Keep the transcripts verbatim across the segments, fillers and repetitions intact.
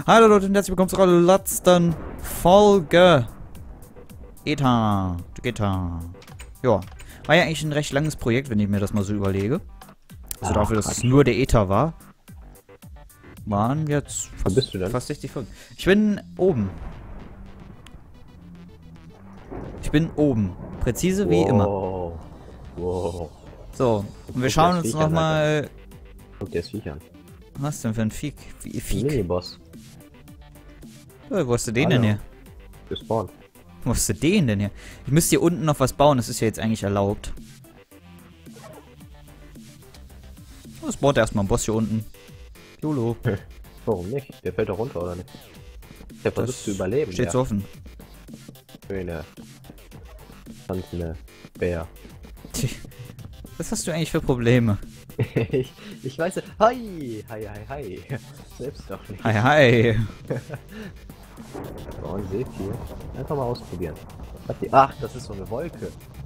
Hallo Leute und herzlich willkommen zu eurer letzten Folge. Eta. Eta. Ja. War ja eigentlich ein recht langes Projekt, wenn ich mir das mal so überlege. Also Ach, dafür, dass Quatsch. es nur der Eta war. Waren jetzt Wo fast, bist du denn? fast sechzig Folgen. Ich bin oben. Ich bin oben. Präzise wie immer. Wow. Wow. So, und wir Guck schauen das uns Viech an, nochmal... Guck dir das Viech an. Was denn für ein Fiek? Wie- Ein Fiek? Miniboss. Ja, wo hast du den Hallo. denn her? Gespawnt. Wo hast du den denn her? Ich müsste hier unten noch was bauen, das ist ja jetzt eigentlich erlaubt. Oh, es baut erstmal ein Boss hier unten. YOLO. Warum nicht? Der fällt doch runter, oder nicht? Der versucht Das zu überleben. Steht ja. so offen. Schöne. Tanzende Bär. Tch, was hast du eigentlich für Probleme? ich, ich weiß nicht. Hi! Hi, hi, hi. Selbst doch nicht. Hi, hi. So, und seht hier. Einfach mal ausprobieren. Was die- Ach, das ist so eine Wolke.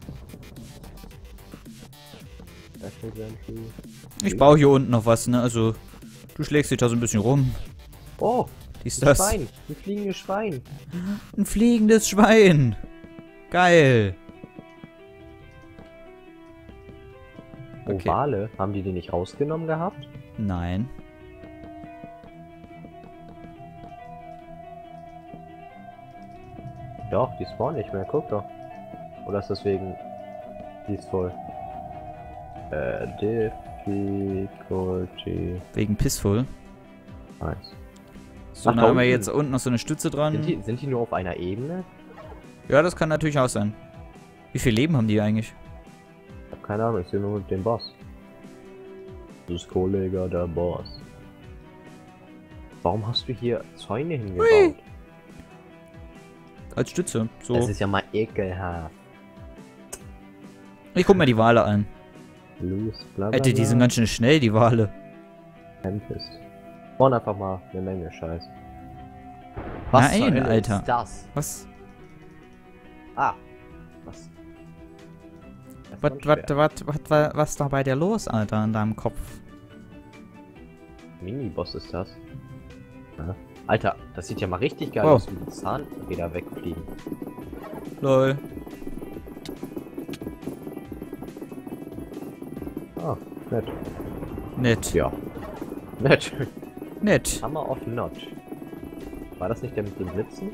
Da steht irgendwie. Ich baue hier unten noch was, ne? Also, du schlägst dich da so ein bisschen rum. Oh! Wie ist Ein das? Schwein! Ein fliegendes Schwein! Ein fliegendes Schwein. Geil. Okay. Ovale, haben die die nicht rausgenommen gehabt? Nein. Doch, die spawnen nicht mehr, guck doch. Oder ist deswegen peaceful? Äh, Difficulty Wegen Pissful. eins. So, Ach, dann da haben wir unten. jetzt unten noch so eine Stütze dran. Sind die, sind die nur auf einer Ebene? Ja, das kann natürlich auch sein. Wie viel Leben haben die eigentlich? Ich hab keine Ahnung, ich sehe nur den Boss. Das ist Kollege der Boss. Warum hast du hier Zäune hingebaut? Hui. Als Stütze. So. Das ist ja mal ekelhaft. Ich guck mir die Wale an. Loose, bla bla Alter, die sind bla. ganz schön schnell, die Wale. Tempest. Spawn einfach mal eine Menge Scheiß. Was zur Nein, Hölle Alter. ist das? Was? Ah. Was? Das Was, ist was, unschwer. was, was, was, was da bei dir los, Alter, in deinem Kopf? Mini-Boss ist das. Ja. Alter, das sieht ja mal richtig geil Oh. aus, wie die Zahnräder wegfliegen. Lol. Ah, nett. Nett. Ja. Nett. Nett. Hammer of Notch. War das nicht der mit den Blitzen?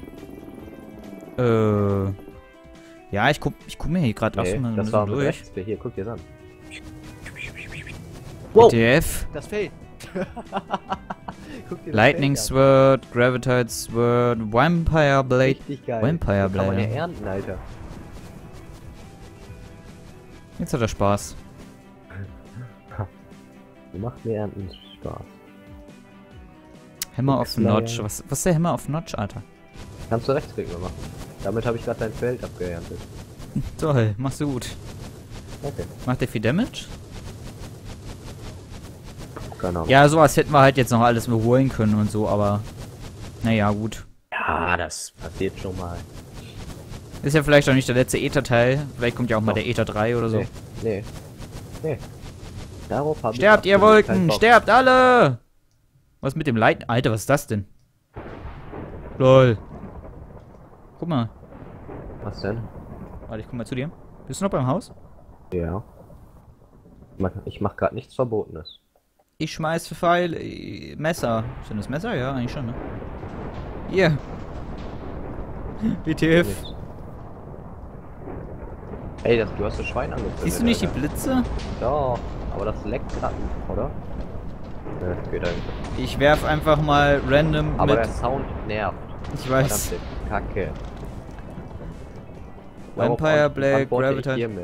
Äh. Ja, ich guck, ich guck mir hier gerade Nee, erstmal ein das bisschen war mit durch. rechts. Hier, guck dir das an. W T F. Das fällt. Guck dir das Lightning Feld Sword, Gravitate Sword, Vampire an. Blade. Richtig geil. Vampire So kann man ja Blade. ernten, Alter. Jetzt hat er Spaß. Macht mir Ernten Spaß. Hammer of X-Layer. Notch. Was, was ist der Hammer of Notch, Alter? Kannst du Rechtsklick mehr machen. Damit habe ich gerade dein Feld abgeerntet. Toll, machst du gut. Okay. Macht der viel Damage? Keine Ahnung. Ja, sowas hätten wir halt jetzt noch alles mehr holen können und so, aber. Naja, gut. Ja, das passiert schon mal. Ist ja vielleicht auch nicht der letzte Ether-Teil. Vielleicht kommt ja auch mal Doch. der Ether drei oder so. Nee, nee. Nee. Darauf habe ich Sterbt, ihr absolut keinen Wolken! Bock. Sterbt alle! Was mit dem Light? Alter, was ist das denn? Lol. Guck mal. Was denn? Warte, ich komm mal zu dir. Bist du noch beim Haus? Ja. Ich mach, ich mach gerade nichts Verbotenes. Ich schmeiß für Pfeil. äh, Messer. Sind das Messer? Ja, eigentlich schon, ne? Hier. W T F. Nichts. Ey, das, du hast das Schwein angezündet. Siehst du nicht die Alter. Blitze? Doch, aber das leckt gerade, oder? Ne, geht eigentlich. Ich werf einfach mal random Aber der mit. Sound nervt. Ich weiß. Verdammte Kacke. Vampire Darauf Blade, antworte ich Gravitate. hiermit.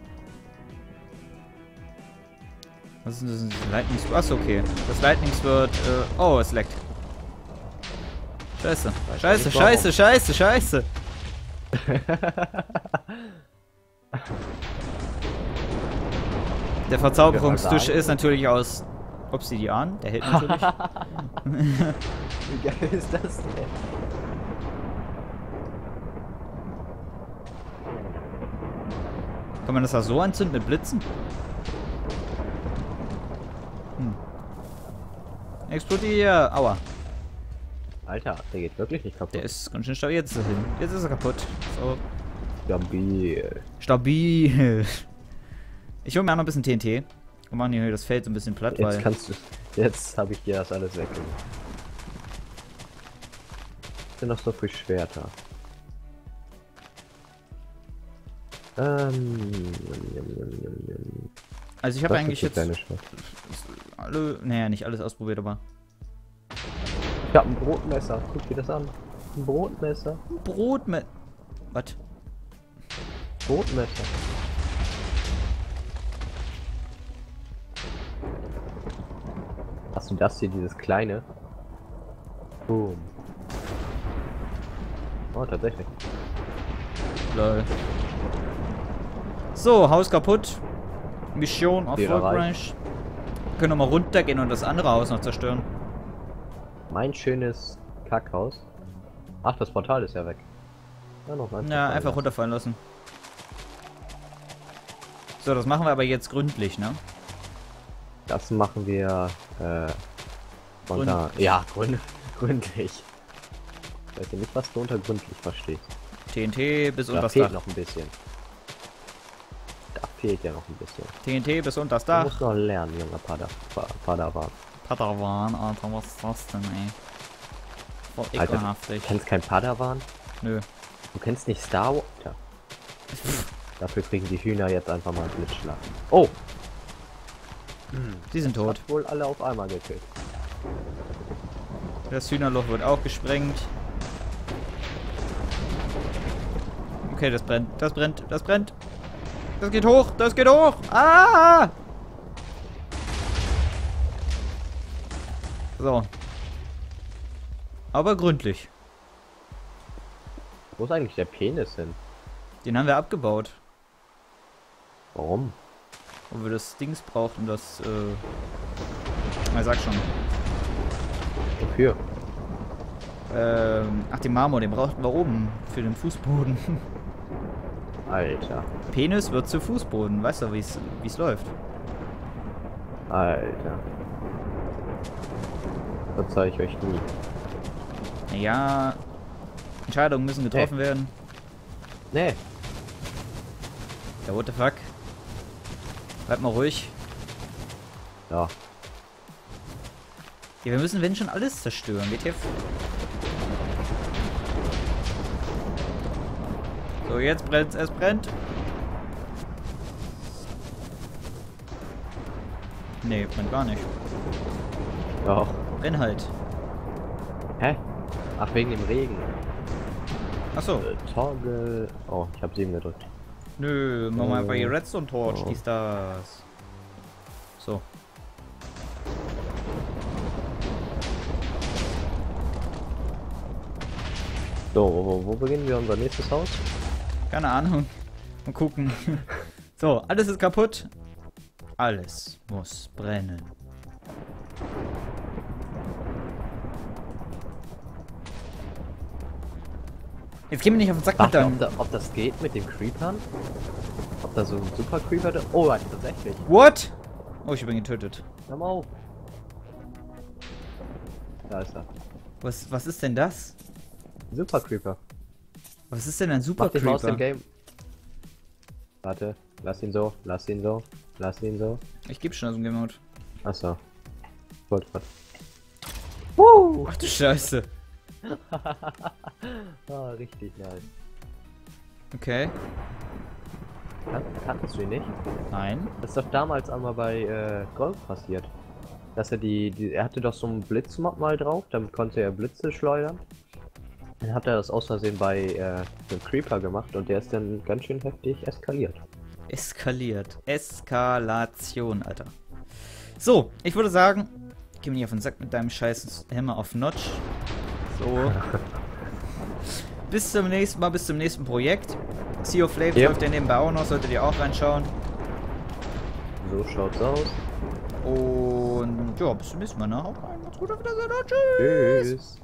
Was ist denn das? Lightning Sword? Achso, okay. Das Lightning Sword. Äh, oh, es leckt. Scheiße. Weiß Scheiße, nicht warum. scheiße, scheiße, scheiße. Der Verzauberungstisch sagen. ist natürlich aus Obsidian. Der hält natürlich. Wie geil ist das denn? Kann man das da so anzünden mit Blitzen? Hm. Explodier! Aua. Alter, der geht wirklich nicht kaputt. Der ist ganz schön stabil. Jetzt ist er hin. Jetzt ist er kaputt. So. Stabil. Stabil. Ich hole mir auch noch ein bisschen T N T. Und machen hier das Feld so ein bisschen platt, Jetzt weil... kannst du. Jetzt habe ich dir das alles weggenommen. Sind noch so viel Schwerter. Ähm. Also ich habe eigentlich jetzt... Kleine Schwert. Alle... Naja, nicht alles ausprobiert, aber... Ich hab ein Brotmesser. Guck dir das an. Ein Brotmesser. Brot mit... Was? Brotmesser. Hast du das hier, dieses kleine? Boom. Oh, tatsächlich. Lol. So, Haus kaputt. Mission Wieder erfolgreich. Können wir mal runtergehen und das andere Haus noch zerstören. Mein schönes Kackhaus. Ach, das Portal ist ja weg. Ja, noch ein Ja, Portal einfach lassen. runterfallen lassen. So, das machen wir aber jetzt gründlich, ne? Das machen wir äh, von Gründ- da. Ja, gründ gründlich. Ich weiß ja nicht, was du unter gründlich verstehst. T N T bis Da unter das fehlt Dach. noch ein bisschen. Da fehlt ja noch ein bisschen. T N T bis unter das Du Dach. musst noch lernen, junger Pada Pa- Padawan. Padawan, Alter, was ist das denn, ey? Voll Alter, ekelhaftig. Du kennst kein Padawan? Nö. Du kennst nicht Star Wars? Ja. Dafür kriegen die Hühner jetzt einfach mal einen Blitzschlag. Oh! Die sind tot. Hat wohl alle auf einmal gekillt. Das Hühnerloch wird auch gesprengt. Okay, das brennt, das brennt, das brennt. Das geht hoch, das geht hoch. Ah! So. Aber gründlich. Wo ist eigentlich der Penis hin? Den haben wir abgebaut. Warum? Wo wir das Dings brauchten, das, äh... Na, sag schon. Wofür? Ähm, ach, den Marmor, den brauchten wir oben für den Fußboden. Alter. Penis wird zu Fußboden. Weißt du, wie es wie es läuft? Alter. Das zeige ich euch nie. Naja, Entscheidungen müssen getroffen werden. Nee. Ja, what the fuck? Bleib mal ruhig. Ja. Ja, wir müssen, wenn schon, alles zerstören. W T F. So, jetzt brennt es brennt. Nee, brennt gar nicht. Doch. Brenn halt. Hä? Ach, wegen dem Regen. Achso. Äh, Toggle. Oh, ich habe sieben gedrückt. Nö, machen wir einfach Äh, hier Redstone Torch, oh. dies, das. So. So, wo, wo beginnen wir unser nächstes Haus? Keine Ahnung. Mal gucken. So, alles ist kaputt. Alles muss brennen. Jetzt gehen wir nicht auf den Sack mit Warte, deinem... ob, da, ob das geht mit den Creepern? Ob da so ein Super Creeper da... Oh, warte, tatsächlich. What? Oh, ich bin getötet. Hör mal auf. Da ist er. Was, was ist denn das? Super Creeper. Was ist denn ein Super Mach dich mal aus dem Creeper? Game. Warte, lass ihn so, lass ihn so, lass ihn so. Ich gebe schon aus dem Game Mode. Achso. Wollte grad. Ach du Scheiße. Ah, richtig nice. Okay. Kan kanntest du ihn nicht? Nein. Das ist doch damals einmal bei äh, Golf passiert. Dass er die, die. Er hatte doch so einen Blitzmob mal drauf, damit konnte er Blitze schleudern. Dann hat er das aus Versehen bei äh, dem Creeper gemacht und der ist dann ganz schön heftig eskaliert. Eskaliert. Eskalation, Alter. So, ich würde sagen, geh mir nicht auf den Sack mit deinem scheiß Hammer auf Notch. So. Bis zum nächsten Mal, bis zum nächsten Projekt. Sea of Flames Ja. läuft ja nebenbei auch noch, solltet ihr auch reinschauen. So schaut's aus. Und ja, bis zum nächsten Mal, ne? Haut rein, macht's gut, auf Wiedersehen, tschüss. Tschüss.